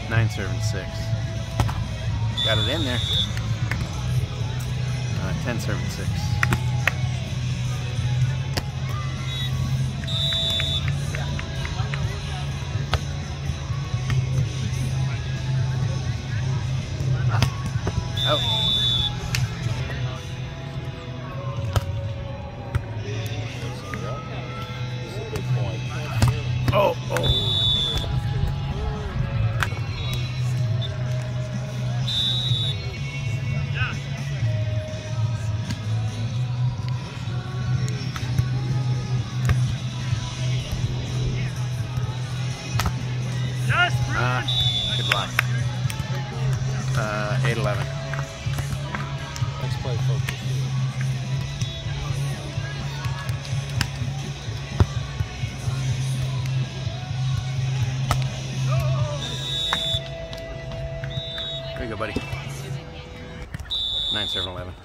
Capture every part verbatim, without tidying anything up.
Nine serving six. Got it in there. Uh, ten serving six. Oh. Oh, oh. Ah, good luck. Uh, eight eleven. Let's play focus. There you go, buddy. Nine seven eleven.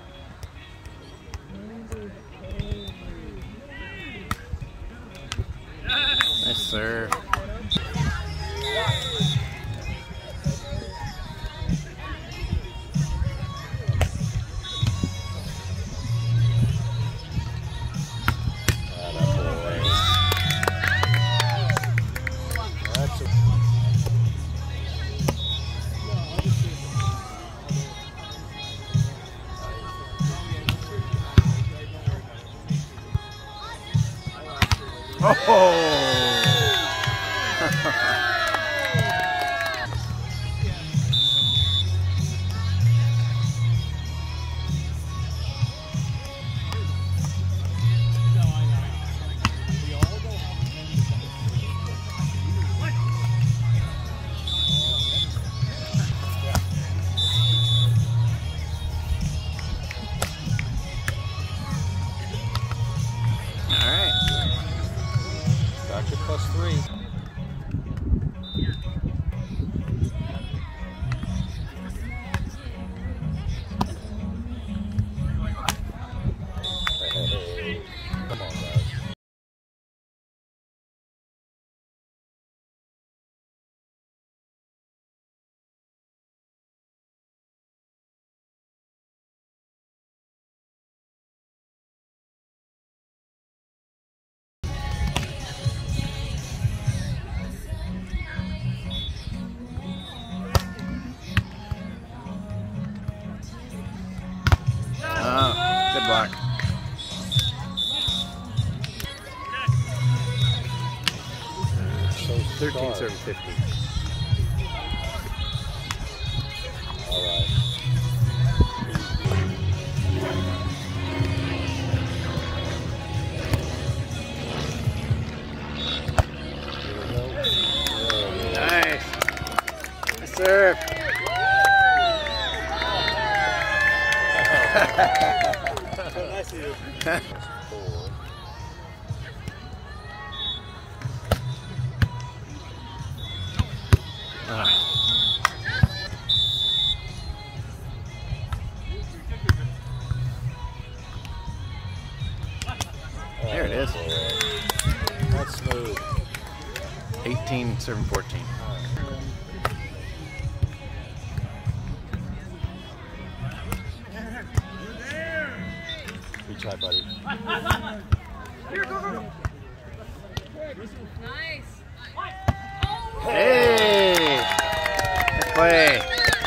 Nice serve. Oh! Plus three. Hey, come on, guys. Oh, good block. So thirteen serving fifty. All right. Nice. Nice serve. Nice of you. Ah. There it is. That's smooth. eighteen serving fourteen. Good try, buddy. Here, go, go, go. Nice. Hey! Good play.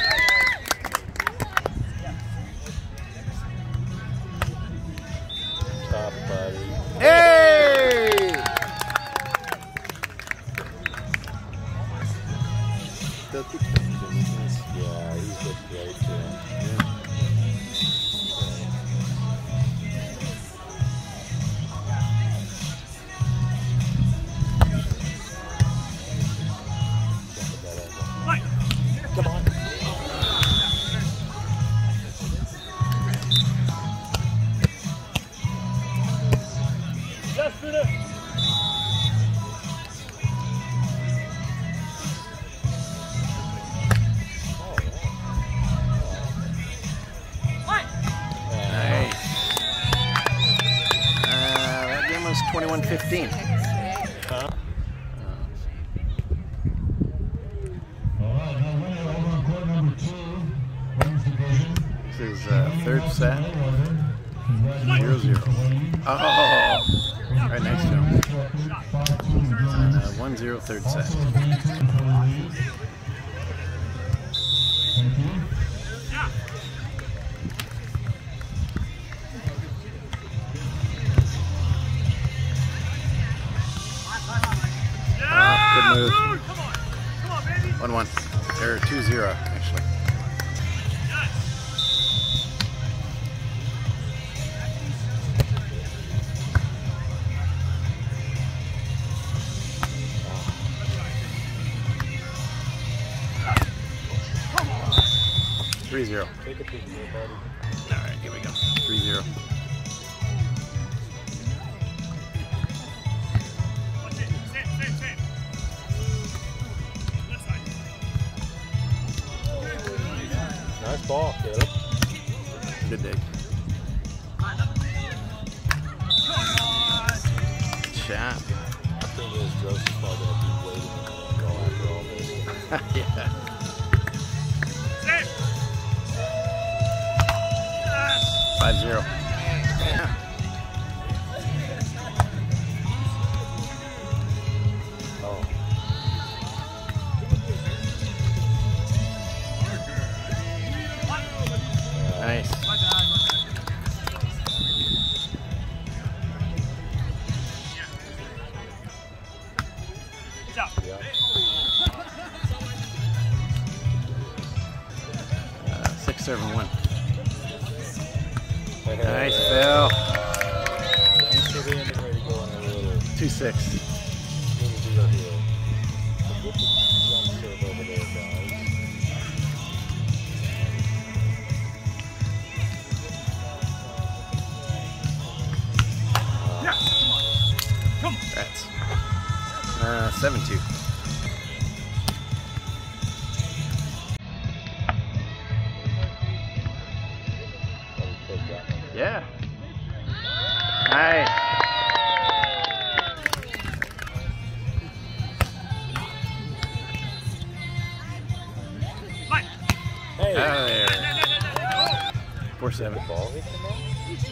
Stop, buddy. Hey! Yeah, he's good great too. Yeah. Come on. Just finish. Nice. Uh, that game was twenty-one fifteen. Huh? Oh. is uh, third set. Zero zero. Oh, right next to him. And uh, one zero third set. Uh, good move. One one. Or two zero actually. Three zero. Take a peek here, buddy. All right, here we go. Three zero. Nice ball, Caleb. Good dig. Shot. The thing is, Drost is probably going to be waiting to go after all this. Yeah. Five zero. Yeah. Oh. Nice. Yeah. Uh, six seven one. Hey, hey, Nice, hey. Phil. Thanks for being ready to go on a little, Two six. little deal here. So get the jump serve over there, guys. Rats. Uh, seven two. Probably put that one. Yeah. Nice. Hey! Out of there. Four seven. The ball hit him out?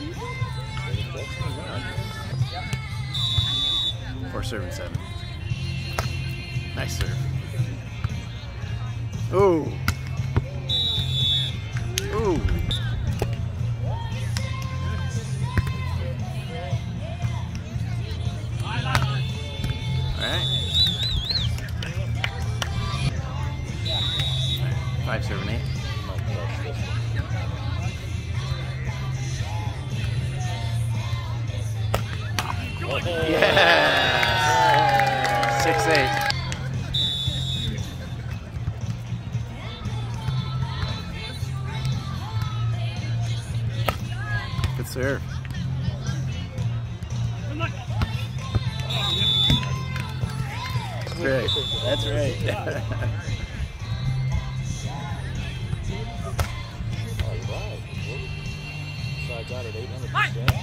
Four seven seven. Nice serve. Ooh. Ooh. Alright. Five seven eight. Might crush this one. Yeah. Six eight. Good serve. That's right. That's right. All right. Side's out at eight hundred percent.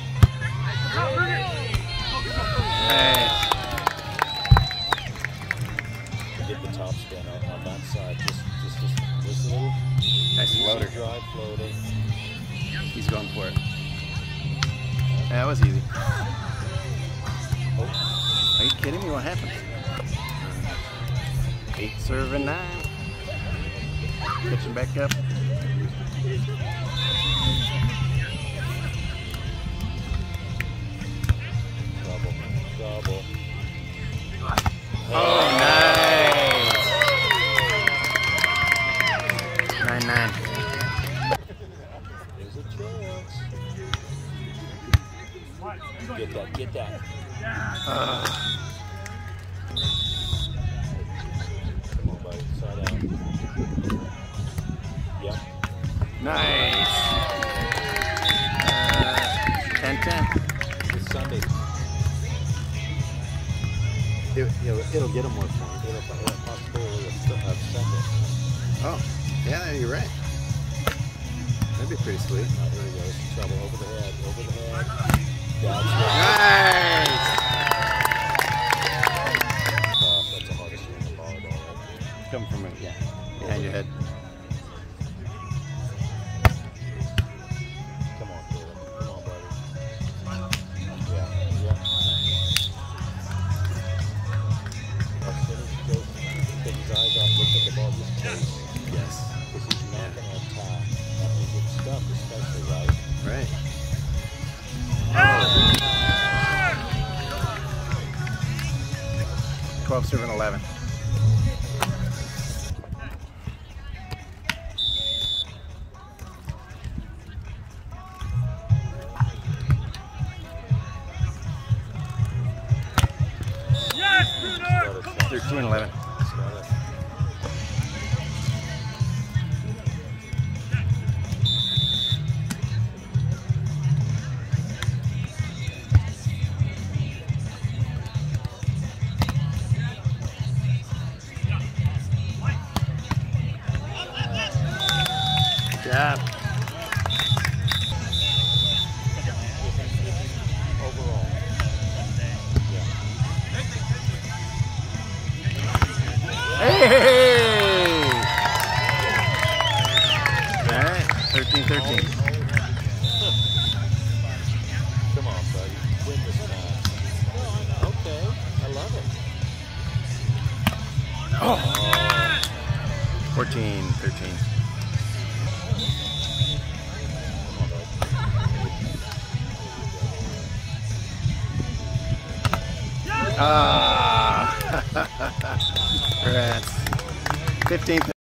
Nice. Get the top spin on, on that side. Just, just, just, just a little Nice floater. drive floating. He's going for it. That was easy. Oh, Are you kidding me? What happened? Eight serving nine. Pitching back up. double, double. Oh, nice. Nine nine. There's a chance. Get that, get that. Uh, Come on, buddy. Side out. Yep. nice. Uh, ten ten. It's Sunday. It, it'll, it'll get him more points. It'll, it'll possibility of, of Sunday. Oh, yeah, you're right. That'd be pretty sweet. Oh, here he goes. Trouble over the head, over the head. That's Nice. tough. That's the hardest swing of volleyball right there. Come from it, yeah. Behind your head. twelve serving eleven. Yes, Brunner! thirteen eleven. Yeah. Overall. Hey! All right, thirteen thirteen. Come on, buddy. Win this match. Okay, I love it. Oh! fourteen thirteen. Ah! Rats. fifteen